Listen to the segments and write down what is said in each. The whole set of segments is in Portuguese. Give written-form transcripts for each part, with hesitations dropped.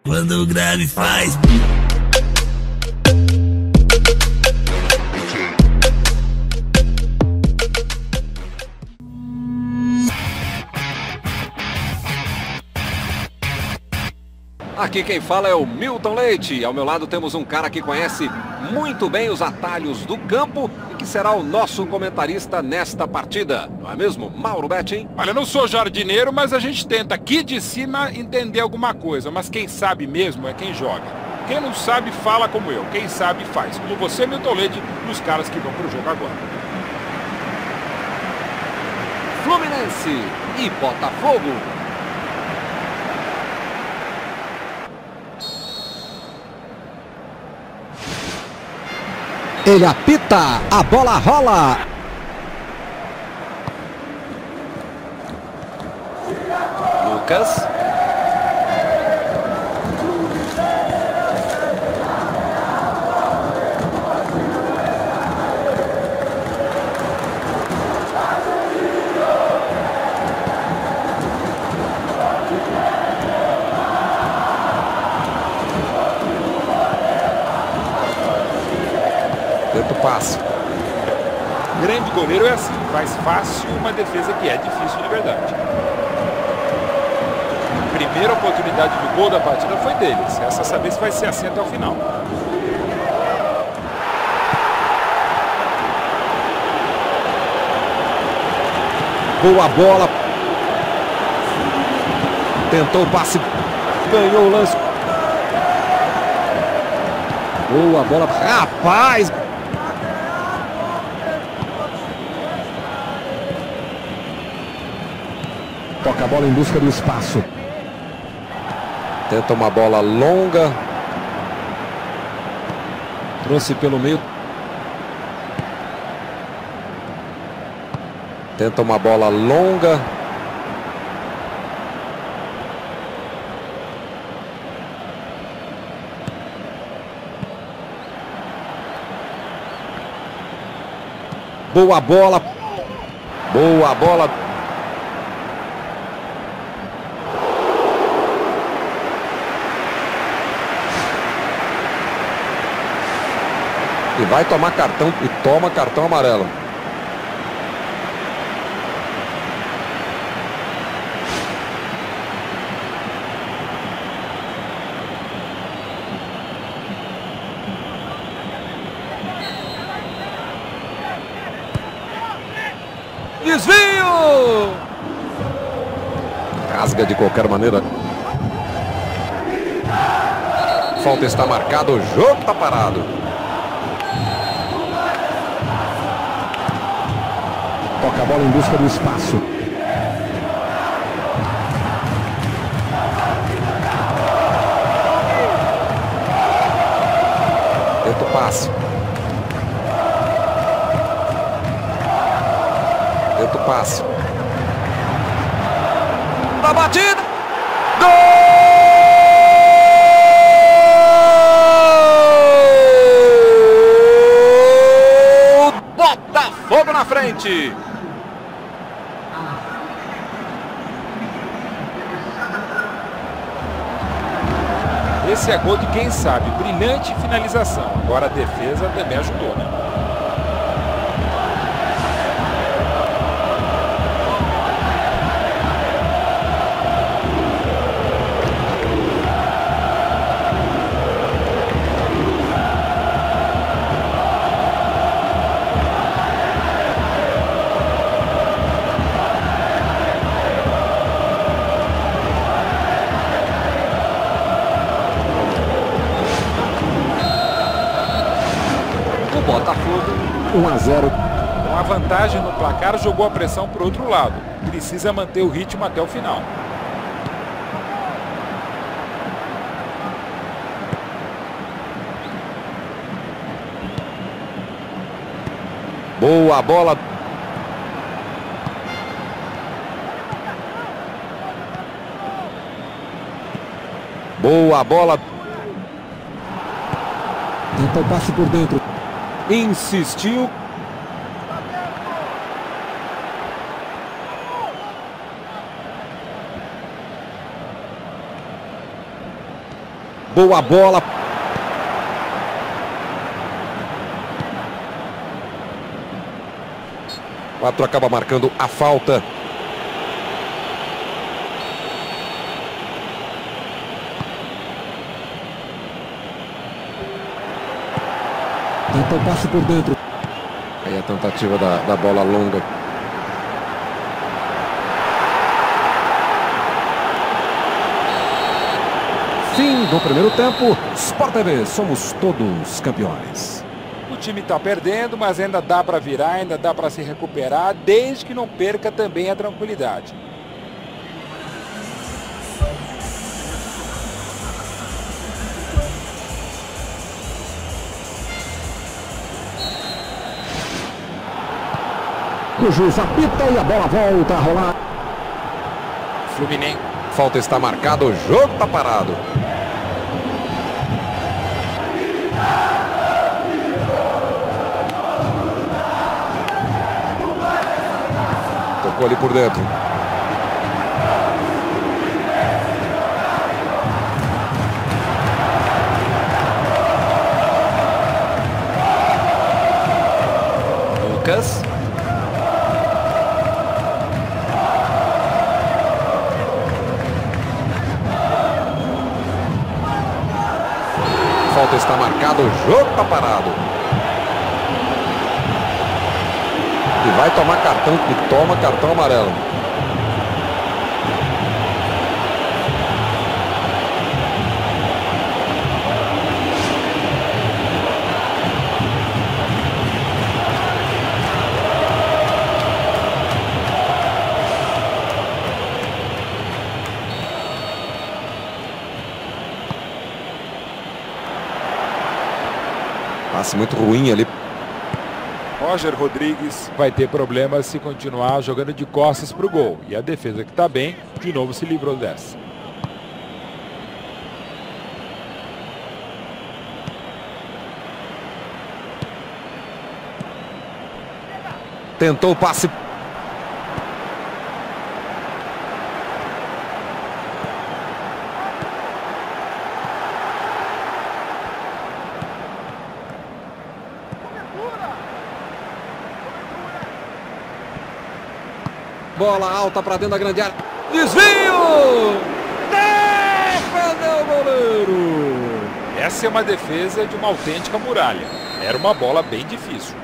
Quando o grave faz. Aqui quem fala é o Milton Leite. Ao meu lado temos um cara que conhece muito bem os atalhos do campo e que será o nosso comentarista nesta partida. Não é mesmo, Mauro Betting? Olha, eu não sou jardineiro, mas a gente tenta aqui de cima entender alguma coisa. Mas quem sabe mesmo é quem joga. Quem não sabe fala como eu. Quem sabe faz. Como você, Milton Leite, e os caras que vão pro jogo agora. Fluminense e Botafogo. Ele apita, a bola rola. Lucas. Tenta o passe. Grande goleiro é assim, faz fácil uma defesa que é difícil de verdade. A primeira oportunidade de gol da partida foi deles. Essa saber se vai ser assim até o final. Boa bola. Tentou o passe. Ganhou o lance. Boa bola. Rapaz! Toca a bola em busca do espaço. Tenta uma bola longa. Trouxe pelo meio. Tenta uma bola longa. Boa bola. Boa bola. E vai tomar cartão, e toma cartão amarelo. Desvio! Rasga de qualquer maneira. Falta está marcada, o jogo está parado. Toca a bola em busca do espaço. Tenta o passe. Tenta o passe. Da batida! Gol! Botafogo na frente! Esse é gol de quem sabe. Brilhante finalização. Agora a defesa também ajudou, né? Botafogo 1-0. Com a vantagem no placar, jogou a pressão para o outro lado. Precisa manter o ritmo até o final. Boa bola. Boa bola. Tenta o passe por dentro. Insistiu. Boa bola. O árbitro acaba marcando a falta. Tenta o passe por dentro. Aí a tentativa da bola longa. Fim do primeiro tempo. Sport TV, somos todos campeões. O time está perdendo, mas ainda dá para virar, ainda dá para se recuperar, desde que não perca também a tranquilidade. O juiz apita e a bola volta a rolar. Fluminense. Falta está marcada, o jogo está parado. Tocou ali por dentro. Lucas. Falta está marcada, o jogo está parado. E vai tomar cartão, e toma cartão amarelo. Passe muito ruim ali. Roger Rodrigues vai ter problemas se continuar jogando de costas para o gol. E a defesa, que está bem, de novo se livrou dessa. Tentou o passe. Bola alta para dentro da grande área. Desvio! Defendeu o goleiro! Essa é uma defesa de uma autêntica muralha. Era uma bola bem difícil.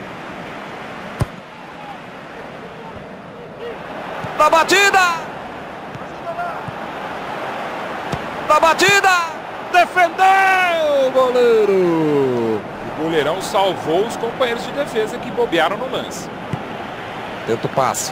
Da batida! Da batida! Defendeu o goleiro! O goleirão salvou os companheiros de defesa que bobearam no lance. Tenta o passe.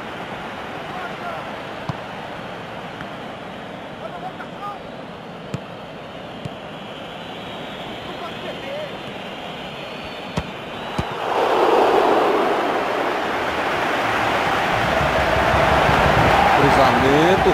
Cruzamento.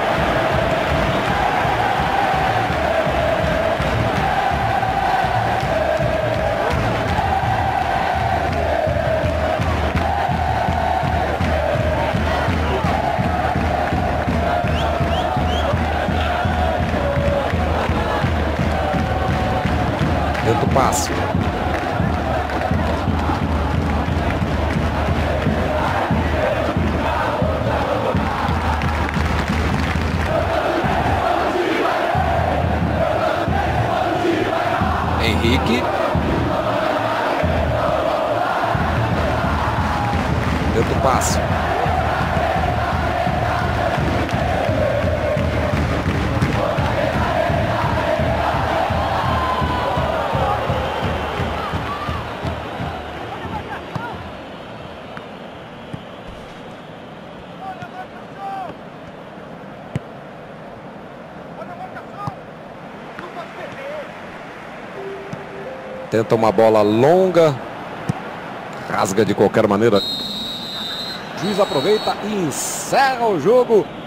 Tenta o passe. Henrique. Tenta o passe. Tenta uma bola longa. Rasga de qualquer maneira. O juiz aproveita e encerra o jogo.